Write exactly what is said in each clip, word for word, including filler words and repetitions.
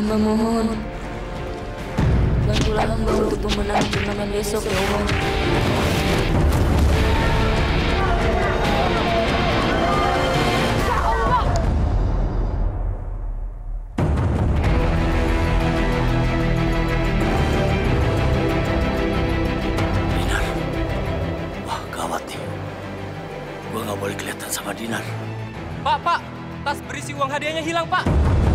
Hamba mohon, bantulah hamba untuk memenangi turnamen besok ya Allah. Dinar, wah gawat nih. Gua nggak boleh kelihatan sama Dinar. Pak, Pak, tas berisi uang hadiahnya hilang, Pak.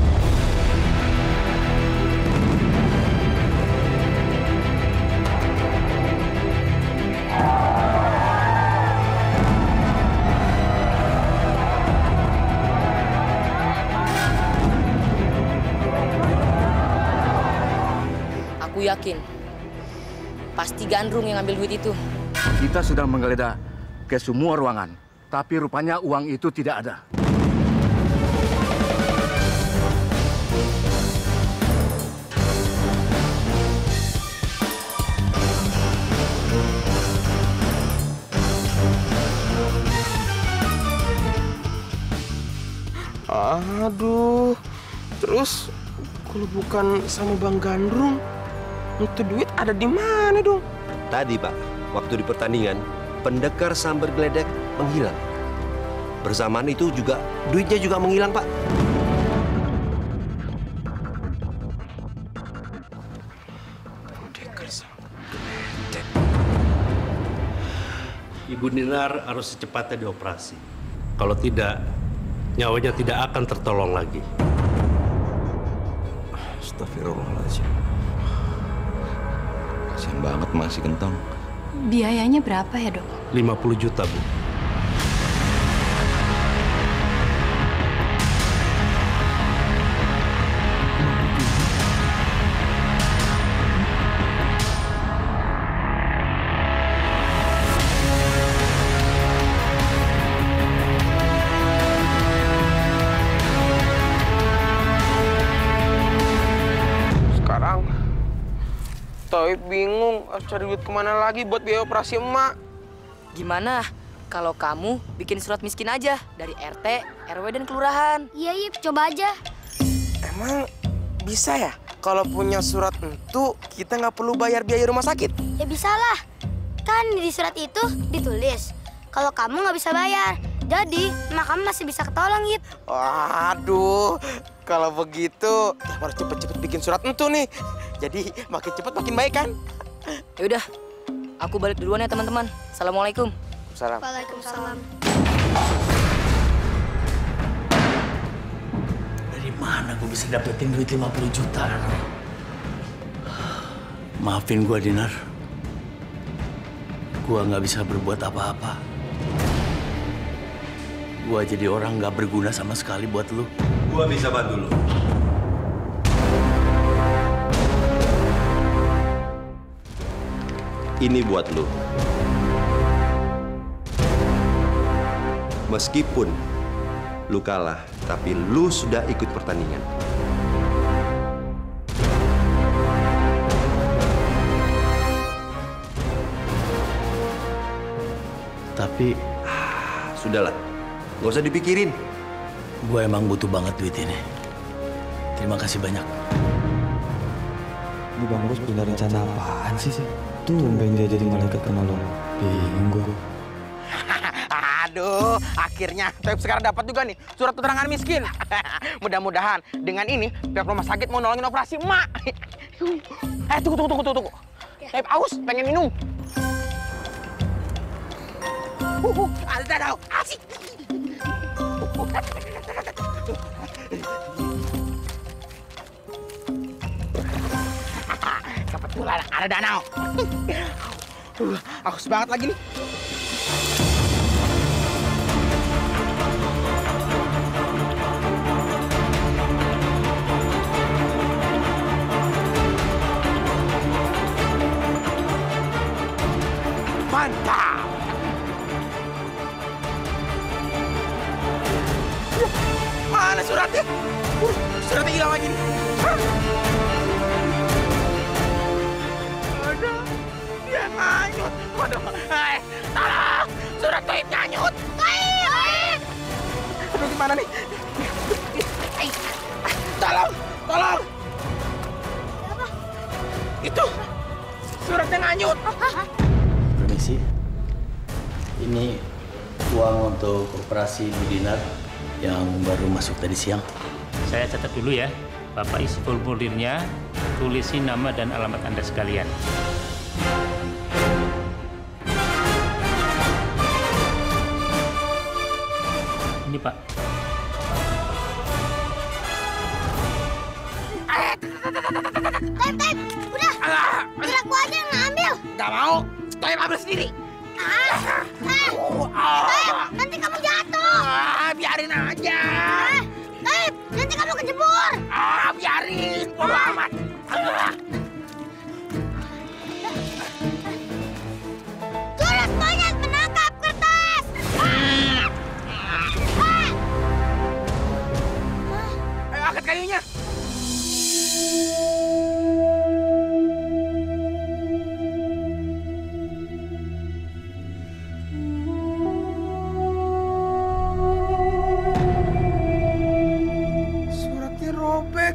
Aku yakin, pasti Gandrung yang ambil duit itu. Kita sudah menggeledah ke semua ruangan, tapi rupanya uang itu tidak ada. Aduh, terus kalau bukan sama Bang Gandrung, itu duit ada di mana dong? Tadi, Pak, waktu di pertandingan, pendekar sambar geledek menghilang. Bersamaan itu juga duitnya juga menghilang, Pak. Pendekar sambar geledek. Ibu Dinar harus secepatnya dioperasi. Kalau tidak, nyawanya tidak akan tertolong lagi. Astagfirullahaladzim. Kasian banget masih Gentong. Biayanya berapa ya, Dok? lima puluh juta, Bu. Sekarang, Toib bingung harus cari duit kemana lagi buat biaya operasi emak. Gimana kalau kamu bikin surat miskin aja dari R T, R W, dan kelurahan? Iya, Yip, coba aja. Emang bisa ya? Kalau punya surat itu, kita nggak perlu bayar biaya rumah sakit? Ya bisa lah. Kan di surat itu ditulis, kalau kamu nggak bisa bayar, jadi emak kamu masih bisa ketolong, Yip. Waduh, kalau begitu, ya harus cepet-cepet bikin surat itu nih. Jadi makin cepet makin baik kan? Ya udah, aku balik duluan ya teman-teman. Assalamualaikum. Salam. Waalaikumsalam. Dari mana gue bisa dapetin duit lima puluh juta? Maafin gue, Dinar. Gue nggak bisa berbuat apa-apa. Gue jadi orang nggak berguna sama sekali buat lu. Gua bisa bantu lu. Ini buat lu. Meskipun lu kalah, tapi lu sudah ikut pertandingan. Tapi Ah, sudahlah, nggak usah dipikirin. gue emang butuh banget duit ini. Terima kasih banyak. Ini Bang Bos punya rencana apaan sih? Tumben dia jadi malaikat penolong. Bingung gue. Aduh, akhirnya Toib sekarang dapat juga nih surat keterangan miskin. Mudah-mudahan dengan ini pihak rumah sakit mau nolongin operasi emak. Eh, tunggu, tunggu, tunggu, tunggu. Toib aus, pengen minum. Uh, uh, ada tahu, asik. Kebetulan ada danau. Uh, aus banget lagi nih. Mantap. Mana suratnya? Uh, suratnya hilang lagi nih. Hah? Ada, dia nganyut. Waduh, eh, tolong, surat Toib nganyut. Toib! Aduh, gimana nih? Eh, tolong, tolong. Itu suratnya nganyut. Permisi. Ini uang untuk operasi Bu Dinar yang baru masuk tadi siang. Saya catat dulu ya. Bapak isi formulirnya, tulisin nama dan alamat Anda sekalian. Ini Pak. Taib, Taib, udah. Biar aku aja yang ngambil. Gak mau. Taib ambil sendiri. Ah, ah. Taib, nanti kamu jatuh. Ah, biarin aja. Ah, Taib, nanti kamu kejebur. Ah, biarin. Bodo amat. Ah. Surat monyet menangkap kertas. Ah. Ah. Ayo angkat kayunya. Suratnya robek.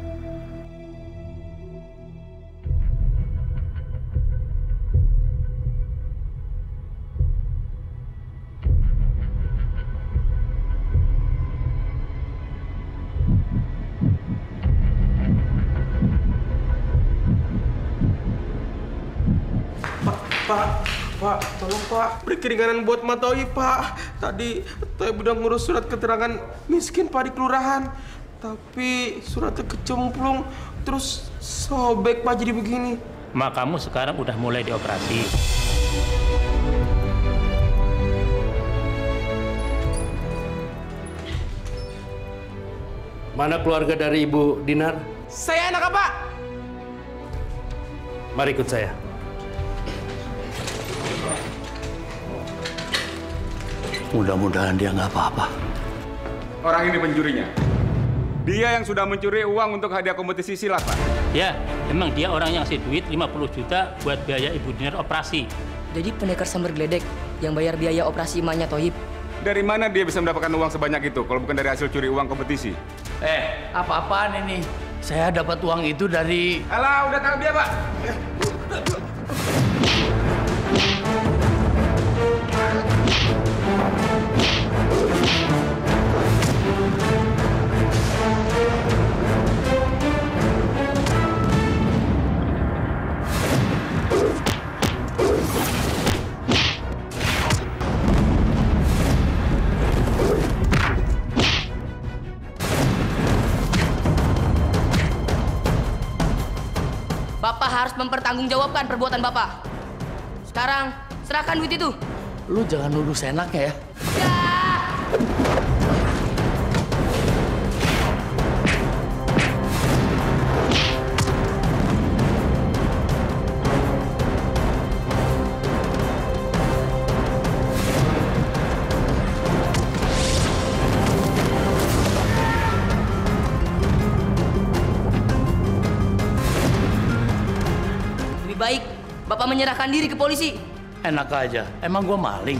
Pak, Pak, tolong Pak, beri keringanan buat Matoi Pak. Tadi Toib udah ngurus surat keterangan miskin Pak di kelurahan. Tapi suratnya kecemplung, terus sobek Pak jadi begini. Mak kamu sekarang udah mulai dioperasi. Mana keluarga dari Ibu Dinar? Saya anak apa? Mari ikut saya. Mudah-mudahan dia nggak apa-apa. Orang ini pencurinya. Dia yang sudah mencuri uang untuk hadiah kompetisi silat, Pak. Ya, emang dia orang yang ngasih duit lima puluh juta buat biaya Ibu Dinar operasi. Jadi pendekar sambar geledek yang bayar biaya operasi emaknya Toib. Dari mana dia bisa mendapatkan uang sebanyak itu kalau bukan dari hasil curi uang kompetisi? Eh, apa-apaan ini? Saya dapat uang itu dari... Alah, udah tangkap dia, Pak. Bapak harus mempertanggungjawabkan perbuatan Bapak. Sekarang, serahkan duit itu. Lu jangan nuduh seenaknya ya. Lebih baik Bapak menyerahkan diri ke polisi. Enak aja, emang gua maling.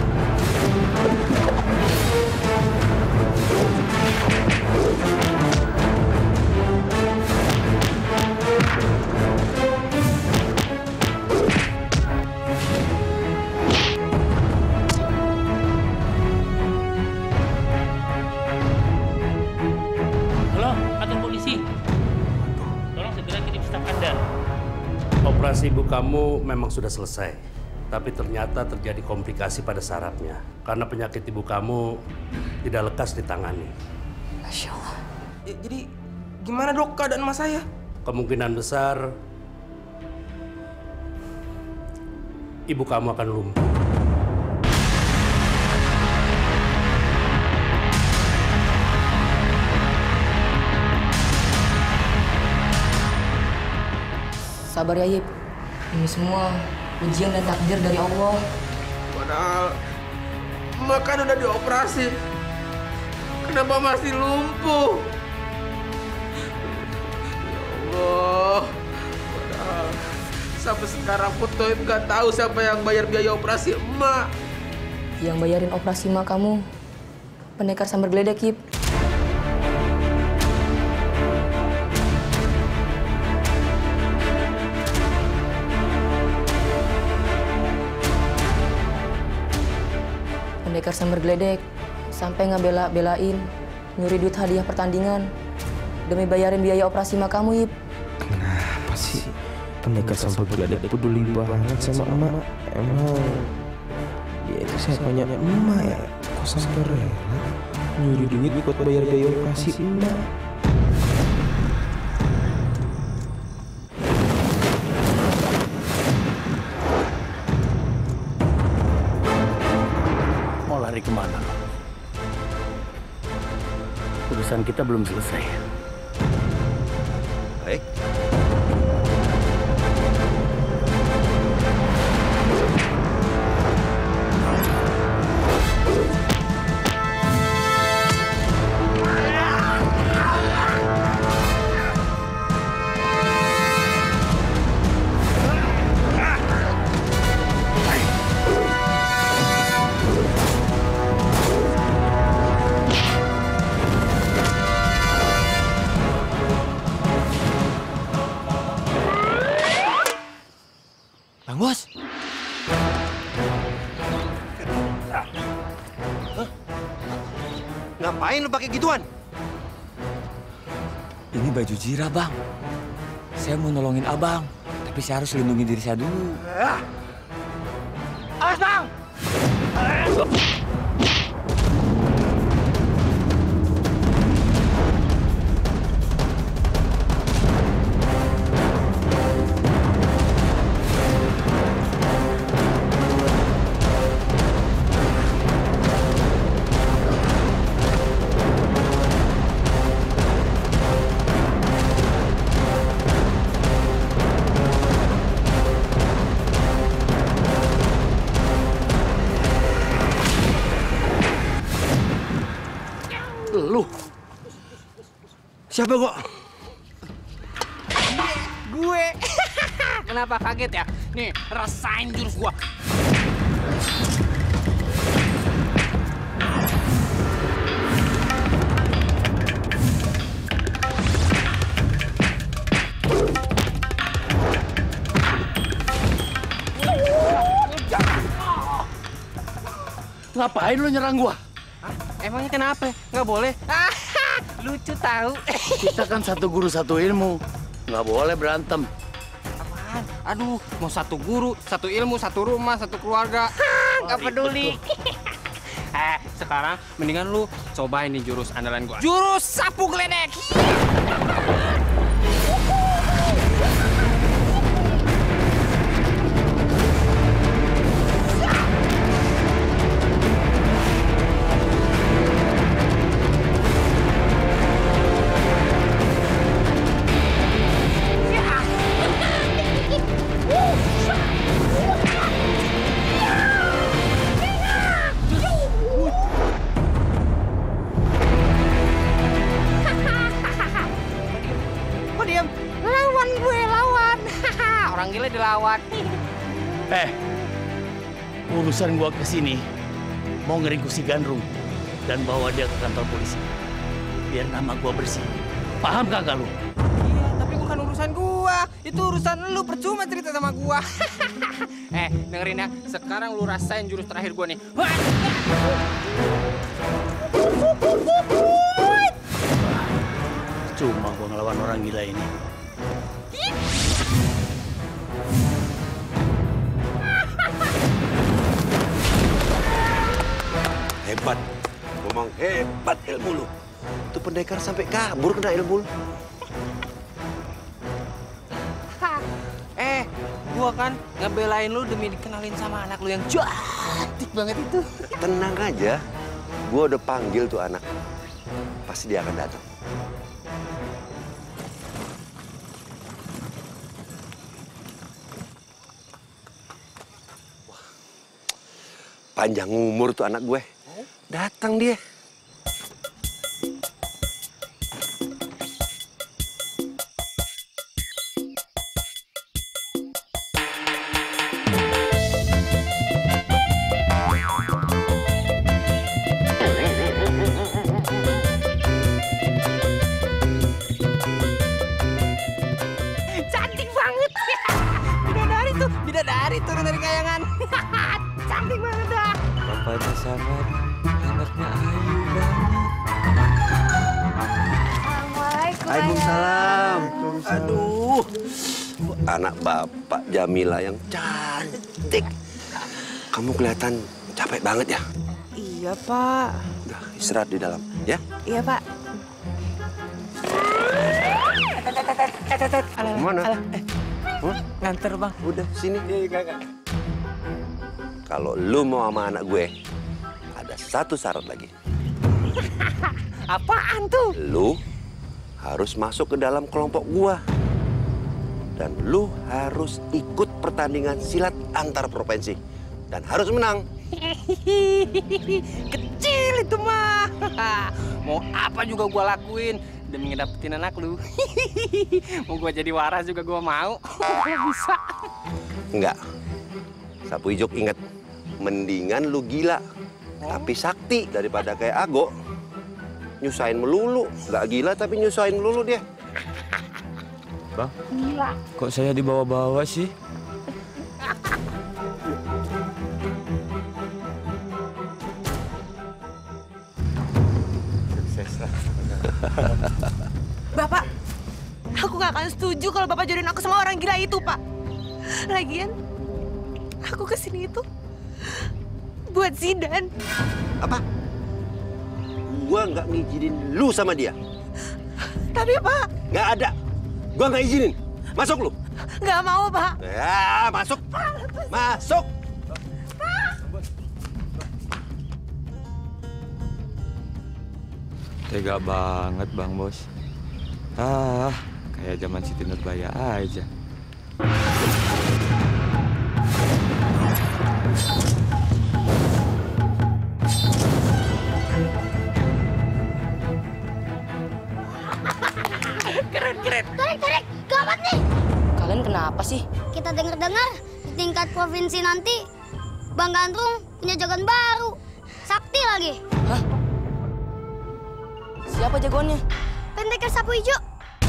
Halo, kantor polisi. Tolong segera kirim staf Anda. Operasi ibu kamu memang sudah selesai. Tapi ternyata terjadi komplikasi pada sarafnya. Karena penyakit ibu kamu tidak lekas ditangani. Masya Allah. Ya, jadi gimana dok keadaan mas saya? Kemungkinan besar ibu kamu akan lumpuh. Sabar ya Yip. Ini semua ujian dan takdir dari Allah. Padahal emak kan udah dioperasi. Kenapa masih lumpuh? Ya Allah. Padahal sampai sekarang pun Toib nggak tahu siapa yang bayar biaya operasi emak. Yang bayarin operasi emak kamu, pendekar sambar geledek Yip. sambar geledek sampai ngebela-belain nyuri duit hadiah pertandingan demi bayarin biaya operasi emak kamu, Ip. Kenapa sih pendekar sambar geledek peduli banget sama emak? Emang dia itu siapanya emak ya? Kok sampai rela nyuri duit buat bayar biaya operasi emak? Mau lari kemana? Urusan kita belum selesai. Baik. Bang Bos. Hah? Ngapain lu pakai gituan? Ini baju Jira, Bang. Saya mau nolongin Abang, tapi saya harus lindungi diri saya dulu. Awas, Bang! Lu. Siapa kok? Gue. Kenapa kaget ya? Nih, rasain jurus gua. Ngapain lu nyerang gua? Emangnya kenapa? Nggak boleh? Lucu tahu. Kita kan satu guru satu ilmu. Nggak boleh berantem. Apaan? Aduh, mau satu guru, satu ilmu, satu rumah, satu keluarga. Nggak peduli. Eh, sekarang mendingan lu cobain nih jurus andalan gua. Jurus sapu geledek. Orang gila dilawan. Eh, urusan gua kesini mau ngeringkus si Gandrung dan bawa dia ke kantor polisi. Biar nama gua bersih. Paham kagak lu? Iya, tapi bukan urusan gua. Itu urusan lu, percuma cerita sama gua. Eh, dengerin ya. Sekarang lu rasain jurus terakhir gua nih. Cuma gua ngelawan orang gila ini. Hebat. Ngomong hebat ilmu lu. Itu pendekar sampai kabur kena ilmu lu. Eh, gua kan ngebelain lu demi dikenalin sama anak lu yang cantik banget itu. Tenang aja. Gua udah panggil tuh anak. Pasti dia akan datang. Wah. Panjang umur tuh anak gue. Datang dia. Cantik banget. Bidadari tuh, bidadari turun dari kayangan. Cantik banget dah. Bapaknya sahabat. Anaknya ayu banget. Waalaikumsalam. Aduh, anak bapak Jamila yang cantik. Kamu kelihatan capek banget ya? Iya, Pak. Udah, istirahat di dalam, ya? Iya, Pak. Mana? Huh? Nganter, Bang. Udah, sini. Kalau lu mau sama anak gue, ada satu syarat lagi. Apaan tuh? Lu harus masuk ke dalam kelompok gua. Dan lu harus ikut pertandingan silat antar provinsi. Dan harus menang. Kecil itu mah. Mau apa juga gua lakuin demi ngedapetin anak lu. Mau gua jadi waras juga gua mau. Bisa. Enggak. Sapu Ijuk ingat, mendingan lu gila tapi sakti daripada kayak Ago. Nyusahin melulu. Nggak gila tapi nyusahin melulu dia. Bang, gila. Kok saya dibawa-bawa sih? Bapak, aku nggak akan setuju kalau Bapak jodohin aku sama orang gila itu, Pak. Lagian, aku kesini itu buat Zidan. Apa? Gua nggak ngizinin lu sama dia. Tapi, Pak. Nggak ada. Gua nggak izinin. Masuk lu. Nggak mau, Pak. Ya, masuk. Masuk. Tega banget, Bang Bos. Ah, kayak zaman Siti Nurbaya aja. Keren, keren. Tarik, tarik. Gawat nih. Kalian kenapa sih? Kita dengar-dengar di tingkat provinsi nanti Bang Gandrung punya jagoan baru. Sakti lagi. Hah? Siapa jagoannya? Pendekar Sapu Ijuk.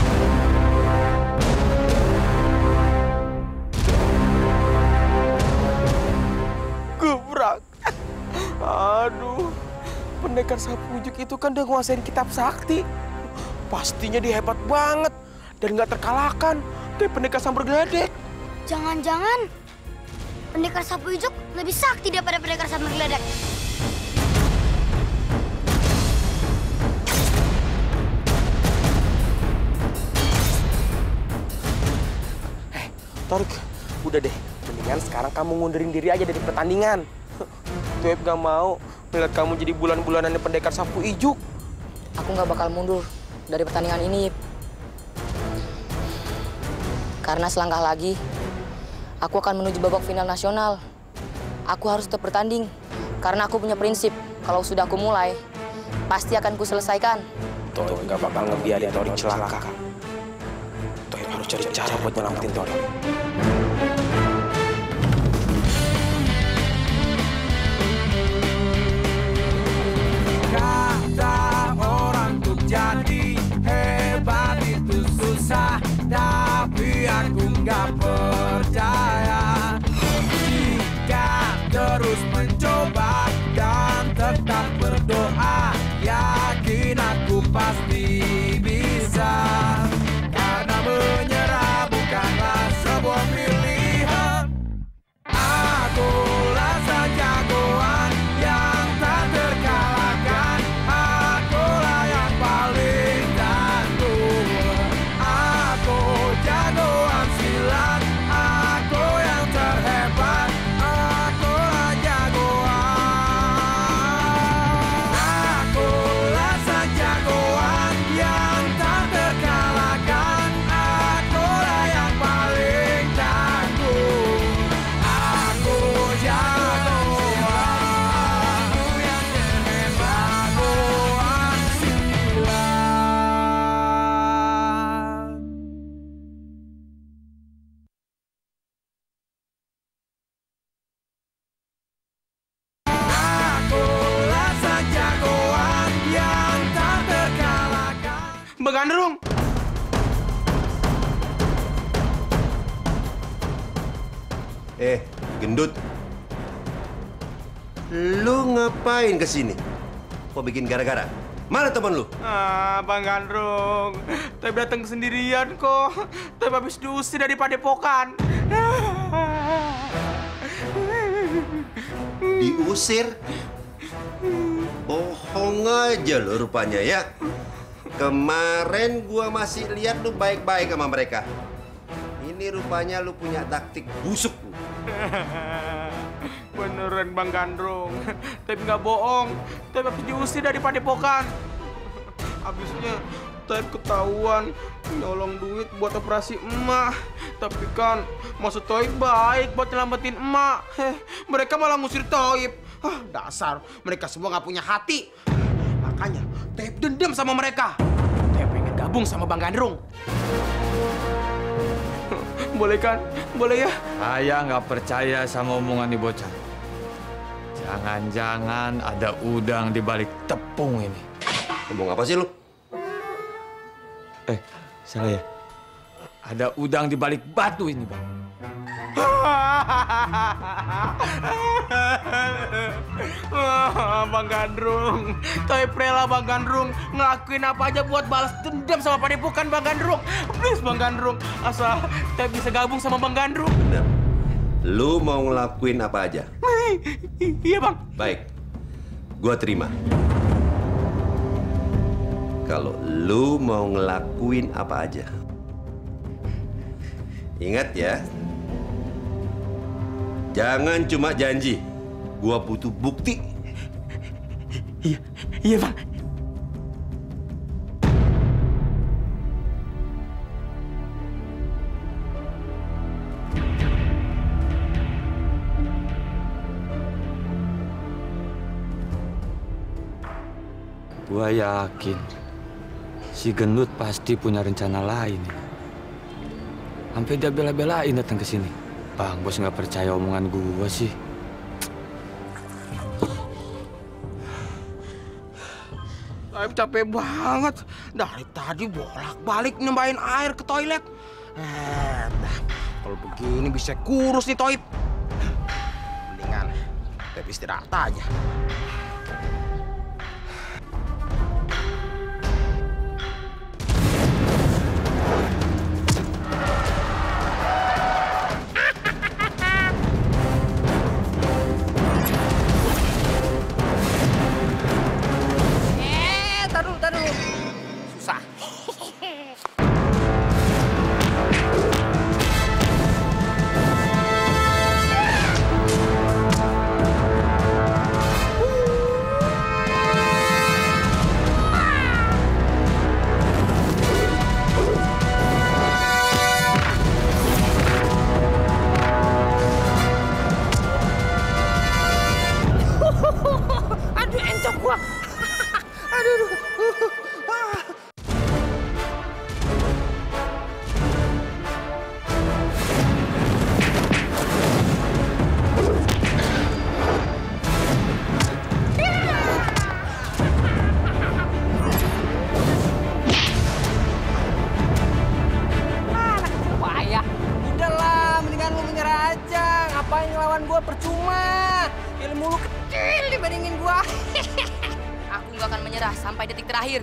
Gebrak. Aduh. Pendekar Sapu Ijuk itu kan udah nguasain kitab sakti. Pastinya dia hebat banget dan nggak terkalahkan kayak pendekar sambar geledek. Jangan-jangan pendekar Sapu Ijuk lebih sakti daripada pendekar sambar geledek. Torik, udah deh. Mendingan sekarang kamu ngundurin diri aja dari pertandingan. Tuep gak mau melihat kamu jadi bulan-bulanannya pendekar Sapu Ijuk. Aku nggak bakal mundur dari pertandingan ini. Karena selangkah lagi, aku akan menuju babak final nasional. Aku harus tetap bertanding. Karena aku punya prinsip, kalau sudah aku mulai, pasti akan ku selesaikan. Torik gak bakal ngebiarin Torik celaka. Torik harus cari cara buat nyelamatin Torik. Kata orang untuk jadi hebat itu susah, tapi aku nggak percaya. Jika terus mencoba dan tetap berdoa, yakin aku pasti bisa. Karena menyerah bukanlah sebuah pilihan. Akulah sang jagoan yang tak terkalahkan. Akulah yang paling tangguh. Aku jagoan silat. Aku yang terhebat. Akulah jagoan. Akulah sang jagoan yang tak terkalahkan. Akulah yang paling tangguh. Aku jagoan. Aku yang terhebat. Jagoan silat. Akulah sang jagoan yang tak terkalahkan. Bang Gandrung. Eh, gendut. Lu ngapain kesini? mau bikin gara-gara. Mana teman lu? Ah, Bang Gandrung. Toib datang sendirian kok. Toib habis diusir dari padepokan. Diusir? Bohong aja lo rupanya ya. Kemarin gua masih lihat lu baik-baik sama mereka. Ini rupanya lu punya taktik busuk. Beneran Bang Gandrung. Toib nggak bohong. Toib habis diusir dari padepokan. Habisnya Toib ketahuan nyolong duit buat operasi emak. Tapi kan maksud Toib baik buat nyelamatin emak. Heh, mereka malah ngusir Toib. Ah, dasar mereka semua nggak punya hati. Makanya Toib dendam sama mereka. Toib pengen gabung sama Bang Gandrung. Boleh kan? Boleh ya? Saya nggak percaya sama omongan nih bocah. Jangan-jangan ada udang di balik tepung ini. Ngomong apa sih lu? Eh, salah ya? Ada udang di balik batu ini, Bang. Bang Gandrung, Toib rela Bang Gandrung ngelakuin apa aja buat balas dendam sama padepokan Bang Gandrung. Please Bang Gandrung, asal Toib bisa gabung sama Bang Gandrung. Bener. Lu mau ngelakuin apa aja? Iya Bang. Baik, gua terima. Kalau lu mau ngelakuin apa aja. Ingat ya, jangan cuma janji. Gua butuh bukti. Iya, iya Bang. Gua yakin si gendut pasti punya rencana lain. Sampai dia bela-belain datang ke sini. Bang Bos nggak percaya omongan gua sih. Toib capek banget. Dari tadi bolak-balik nyembahin air ke toilet. Eh, kalau begini bisa kurus nih Toib. Mendingan Toib istirahat aja. Aduh, encok gua. Aduh, aduh. Ah. Bahaya. Udahlah, mendingan lu menyerah aja. Ngapain ngelawan gua percuma. Ilmu lu kecil dibandingin gua. Aku nggak akan menyerah sampai detik terakhir.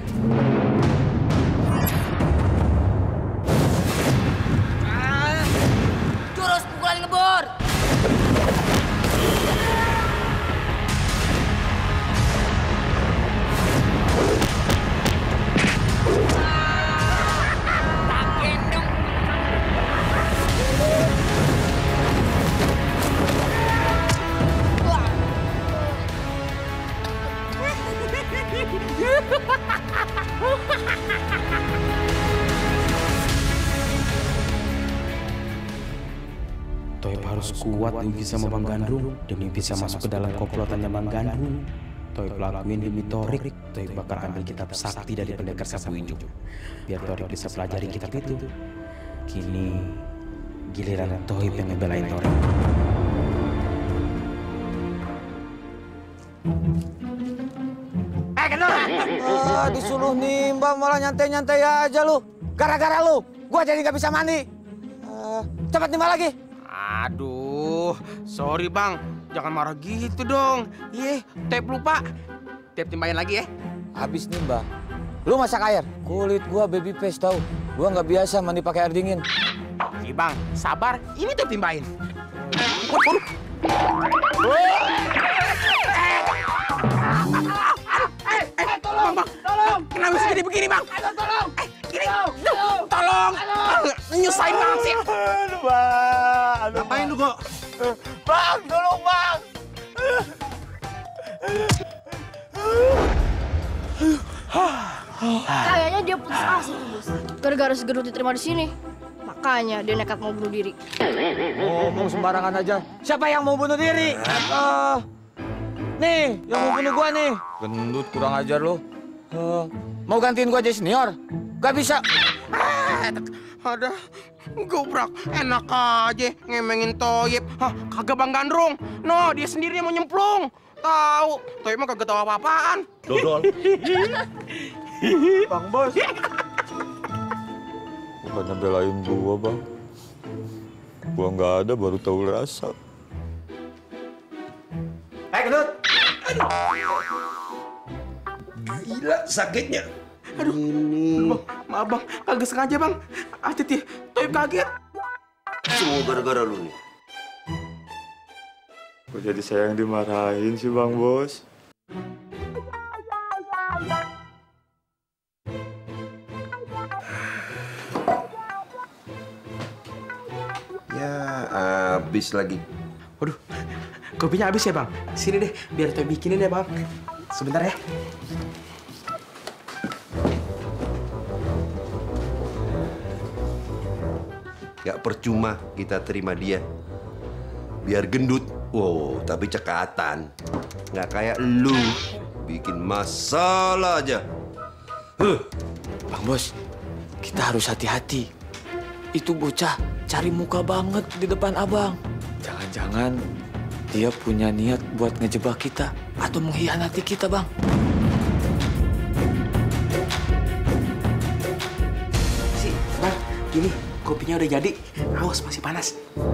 Ah, jurus pukulan ngebor. Tak gendong. Toib harus kuat diuji sama Bang Gandrung demi bisa masuk ke dalam komplotannya Bang Gandrung. Toib lakuin demi Torik. Toib bakal ambil kitab sakti dari pendekar sapu hijau biar Torik bisa pelajari kitab itu. Kini giliran Toib yang ngebelain Torik. Eh, Gendor! Ah, disuruh nimba malah nyantai-nyantai aja lu. Gara-gara lu, gua jadi nggak bisa mandi. Uh, cepat nimba lagi. Aduh, sorry Bang. Jangan marah gitu dong. Iya, Toib lupa. tiap timbahin lagi ya. Habis nimbang. Lu masak air? Kulit gua baby face tau. Gua nggak biasa mandi pakai air dingin. Nih bang, sabar. Ini tiap timbahin. Tolong, bang, tolong. Kenapa bisa jadi begini, bang? Aduh, tolong. Eh, gini. Tolong. Tolong. Nyusahin banget sih. Aduh, bang. Aduh, ngapain lu, kok? Bang, tolong, bang. Kayaknya dia putus asa tuh, Bos. Gara-gara si Gendut diterima di sini. Makanya dia nekat mau bunuh diri. Ngomong sembarangan aja. Siapa yang mau bunuh diri? Uh, nih, yang mau bunuh gua nih. Gendut, kurang ajar lo. Uh, mau gantiin gua jadi senior? Gak bisa. Ah, ada gobrak. Enak aja ngemengin Toyib. Hah, kagak Bang Gandrung. No, dia sendiri yang mau nyemplung. Tahu, Toyib mah kagak tahu apa-apaan. Dodol. Bang Bos. Bukannya belain gua, Bang. Gua nggak ada, baru tahu rasa. Eh, Gendut. Gila sakitnya. Aduh, ini. Bang, maaf bang, kagak sengaja bang. Atit ya, Toyib kaget. Semua gara-gara lu nih. Kok jadi saya yang dimarahin sih Bang Bos? Ya, habis lagi. Waduh, kopinya habis ya bang? Sini deh, biar Toyib bikinin ya bang. Sebentar ya. Gak percuma kita terima dia. Biar gendut, wow, tapi cekatan. Gak kayak lu, bikin masalah aja. Huh. Bang Bos, kita harus hati-hati. Itu bocah cari muka banget di depan abang. Jangan-jangan dia punya niat buat ngejebak kita atau mengkhianati kita, Bang. Si, bang, gini, kopinya udah jadi. Awas, masih panas.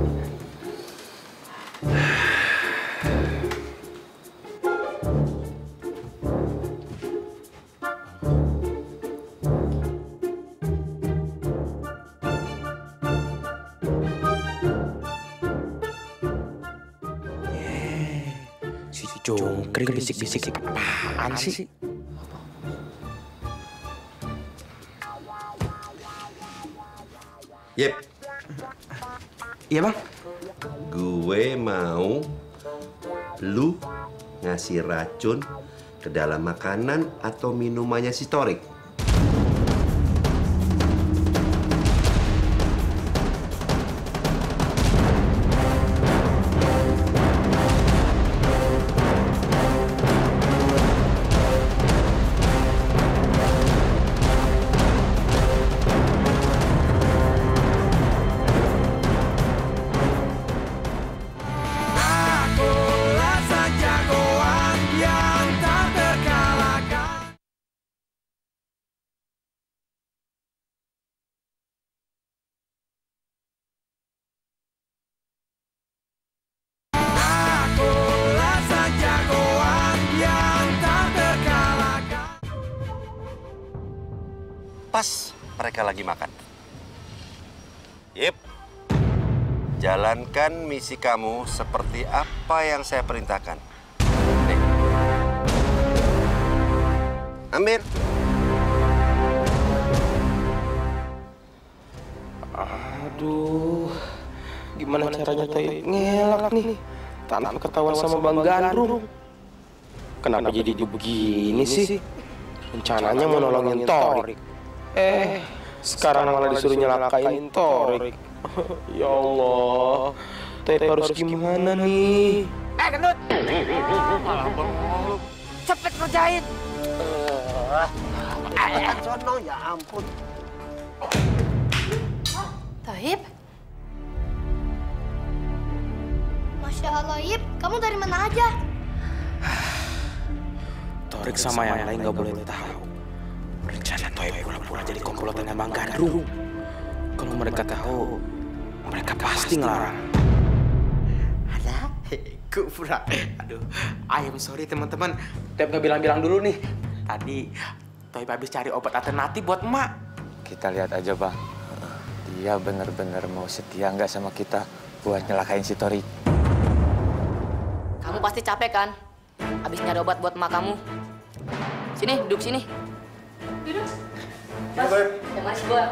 Si Jongkring bisik-bisik apaan sih? Yep. Iya bang. Gue mau lu ngasih racun ke dalam makanan atau minumannya si Torik. Pas mereka lagi makan. Yep. Jalankan misi kamu seperti apa yang saya perintahkan. Nih. Ambil. Aduh, gimana caranya Toyib ngelak nih tanpa ketahuan sama Bang Gandrung? Kenapa jadi begini sih? Rencananya mau nolongin Torik. Eh, sekarang malah disuruh nyelakain Torik. Ya Allah, Toyib harus gimana nih? Eh, Gendut! Malah bengong. Cepet kerjain. Eh, sono, ya ampun. Toyib? Masya Allah, Yip. Kamu dari mana aja? Torik sama yang lain nggak boleh tahu. Rencana Toyib pura-pura jadi komplotannya Bang Gandrung. Kalau mereka tahu, mereka pasti ngelarang. Ada? Kupra. Aduh, I am sorry teman-teman. Toib nggak bilang-bilang dulu nih. Tadi Toib habis cari obat alternatif buat emak. Kita lihat aja, Bang. Dia bener-bener mau setia nggak sama kita buat nyelakain si Tori. Kamu pasti capek kan? Habis nyari obat buat emak kamu. Sini, duduk sini. Duduk. Mas, yang manis gua.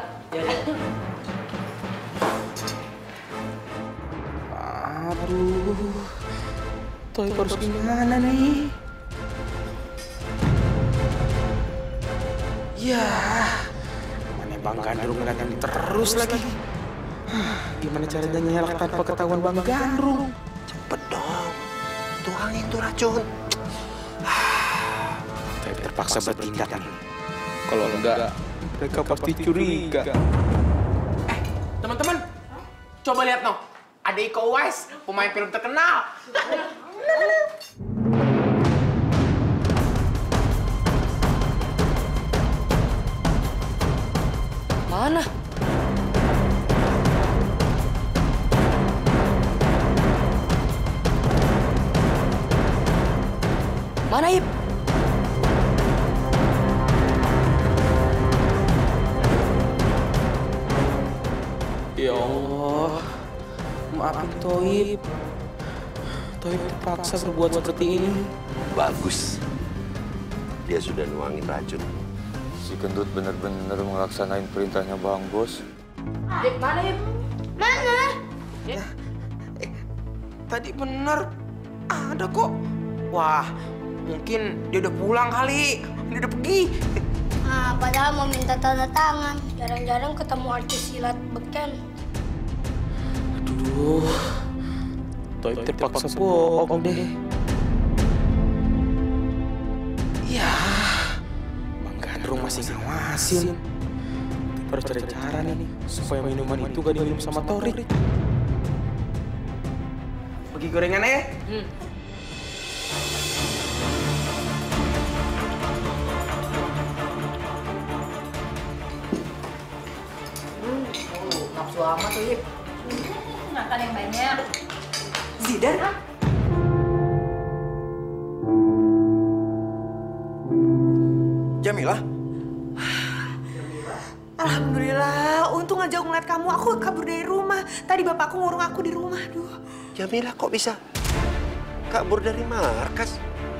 Aduh, Toib harus gimana nih? Ya, mana Bang Gandrung ngeliatin terus lagi. Gimana caranya nyelak tanpa ketahuan Bang Gandrung? Cepet dong, tuangin tuh racun. Toib terpaksa bertindak nih. Kalau enggak, mereka pasti curiga. Eh, teman-teman, coba lihat no. Ada Iko Uwais, pemain film terkenal. Mana? Mana, Ip? Ya Allah, maafin Toib. Toib terpaksa berbuat seperti ini. Bagus. Dia sudah nuangin racun. Si Gendut bener-bener melaksanain perintahnya Bang Bos. Ip, mana, Ip? Mana? Eh, tadi bener ada kok. Wah, mungkin dia udah pulang kali. Dia udah pergi. Ah, padahal mau minta tanda tangan. Jarang-jarang ketemu artis silat beken. Aduh, Toib terpaksa bohong deh. Ya, Bang Gandrung masih ngawasin. Tapi harus cari cara nih supaya minuman itu gak diminum sama Torik. Bagi gorengan ya? Hmm. Nafsu amat tuh, Ip. Makan yang banyak. Zidar? Jamilah? Alhamdulillah, untung aja aku ngeliat kamu. Aku kabur dari rumah. Tadi bapakku ngurung aku di rumah. Aduh. Jamilah kok bisa kabur dari markas?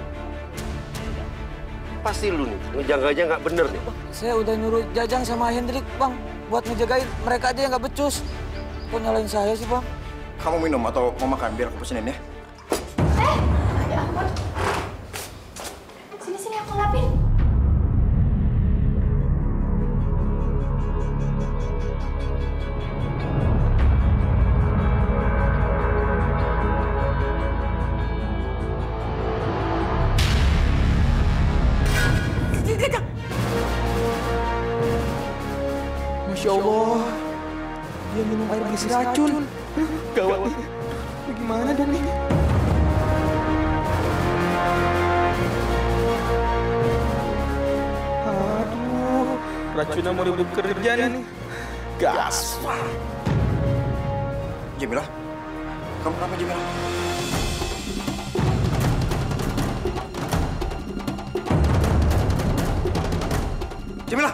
Pasti lu nih, ngejaganya nggak bener nih. Saya udah nyuruh Jajang sama Hendrik, Bang, buat ngejagain mereka aja yang nggak becus. Kok nyalain saya sih, Bang? Kamu minum atau mau makan biar aku pesenin ya? Eh, ya ampun. Sini-sini aku lapin. Masya Allah, dia minum air berisi racun. Gawat nih, bagaimana dong ini? Aduh, racunnya mau ribut kerja nih. Gas. Jamilah, kamu kenapa Jamilah? Jamilah!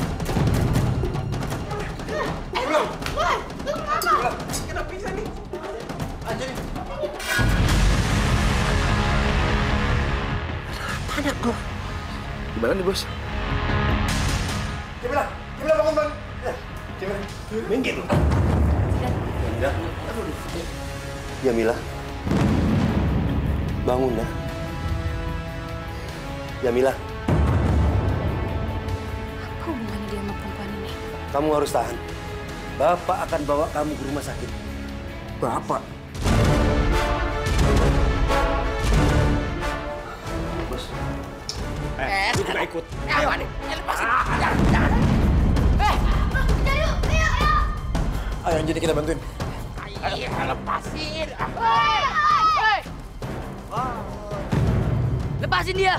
Kenapa bisa nih? Aja nih. Anak gua. Gimana nih, Bos? Jamilah, Jamilah bangun, Bang. Jamilah, minggir lu. Jamilah. Jamilah. Bangun dah. Jamilah. Apa hubungannya dia sama perempuan ini? Kamu harus tahan. Bapak akan bawa kamu ke rumah sakit. Bapak? Bos. Eh, lu juga ikut. Ayo, Ayo, lepasin. Jangan, jangan. Eh, ayo, ayo, ayo. Ayo, jadi kita bantuin. Ayo, lepasin. Hei, hei. Lepasin dia.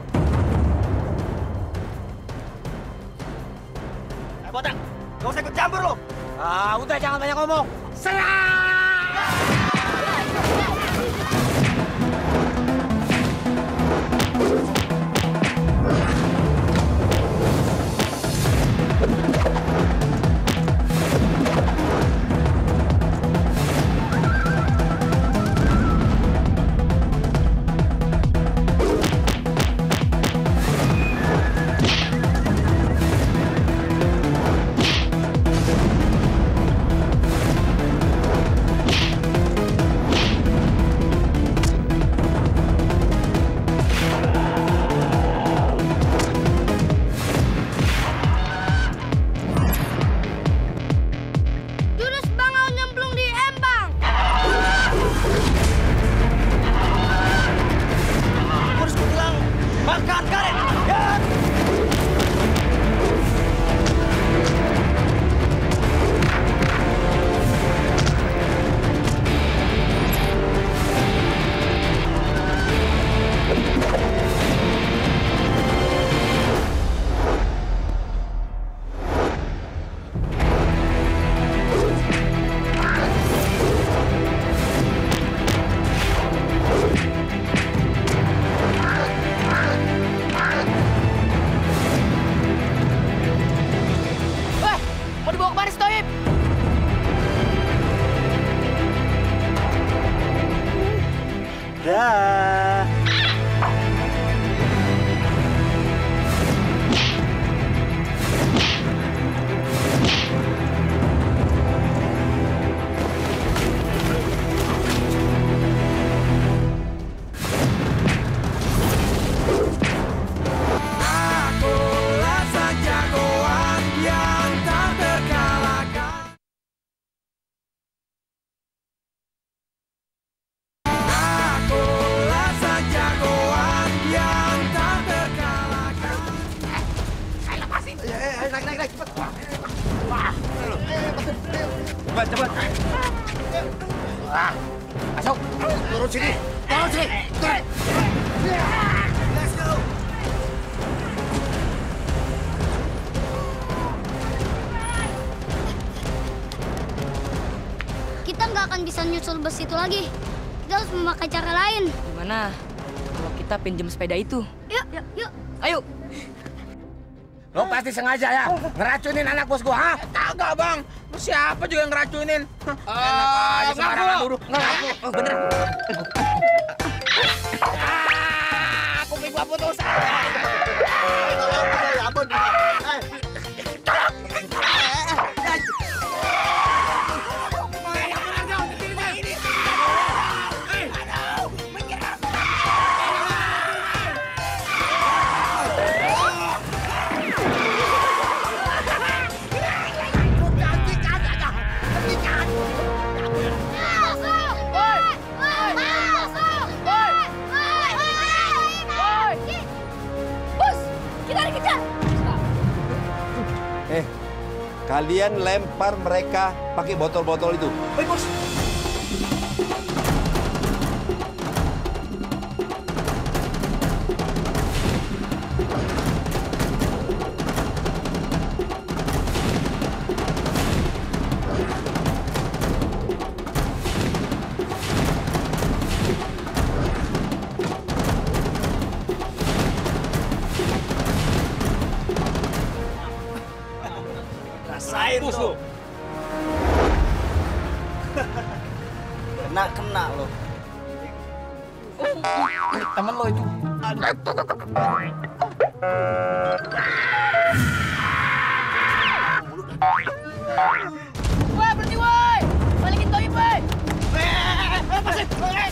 Eh, botak. Gak usah ikut campur lo. Ah, udah jangan banyak ngomong. Serang! Dah. Akulah sang jagoan yang tak terkalahkan. Akulah sang jagoan yang tak terkalahkan. Eh, lepasin. Eh, naik, naik, naik, cepet. Wah, cepat, cepat. Wah, masuk. Turun sini, turun sini, turun. Let's go. Kita nggak akan bisa nyusul bus itu lagi. Kita harus memakai cara lain. Gimana kalau kita pinjam sepeda itu? Yuk, yuk, yuk. Ayo. Lo pasti sengaja ya ngeracunin anak bos gua, ha? Kagak, Bang. Lu siapa juga yang ngeracunin? Enak aja sembarangan dulu. Ngaku. Oh, bener. Ah, kuping gua putus. Ya ampun. Eh, kalian lempar mereka pakai botol-botol itu. Baik, Bos. Rasain tuh. Kena, kena lo. Temen lo itu. Woi, berhenti woi. Balikin toy, woi. Eh, lepasin.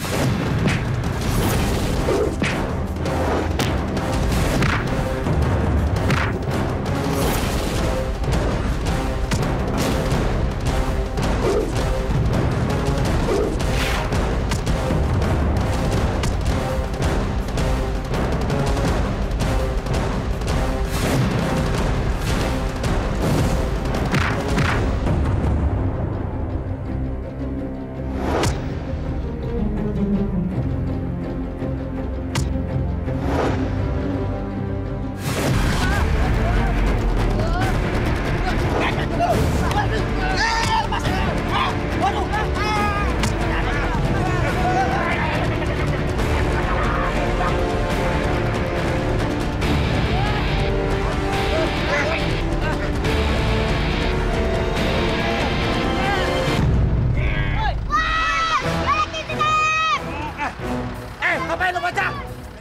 Ngapain lo bocah?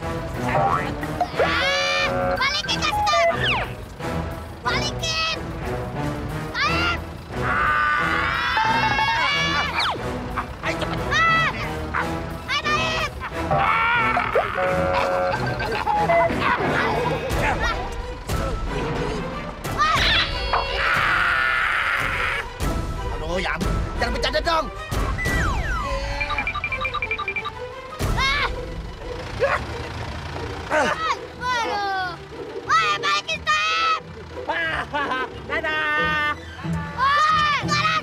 Balikin Kastor! Balikin! Kain! Ayo cepet! Ayo naik! Aduh, ya ampun. Jangan bercanda dong. Aduh! Woi, balikin Step! Dadah. Woi, sekarang!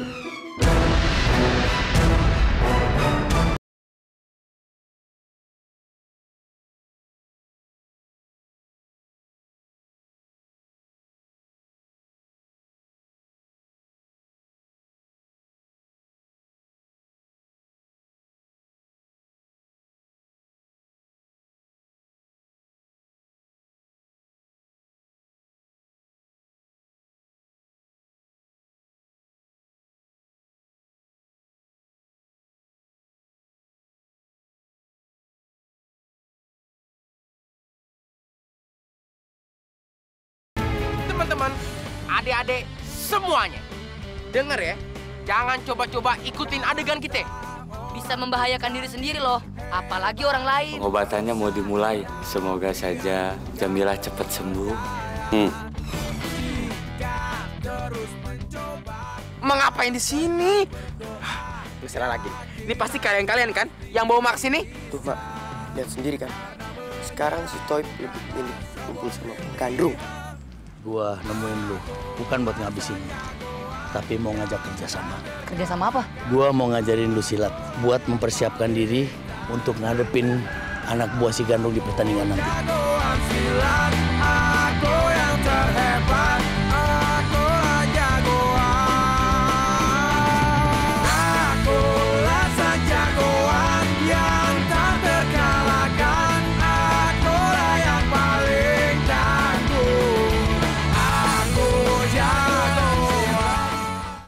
adik-adik semuanya. Dengar ya, jangan coba-coba ikutin adegan kita. Bisa membahayakan diri sendiri loh, apalagi orang lain. Pengobatannya mau dimulai. Semoga saja Jamilah cepat sembuh. Hmm. Mengapain di sini? Gak salah lagi. Ini pasti kalian-kalian kan yang bawa Mak sini? Tuh, Mak. Lihat sendiri kan. Sekarang si Toib lebih milih kumpul sama Gandrung. Gua nemuin lu, bukan buat ngabisin, tapi mau ngajak kerjasama. Kerjasama apa? Gua mau ngajarin lu silat, buat mempersiapkan diri untuk ngadepin anak buah si Gandrung di pertandingan nanti.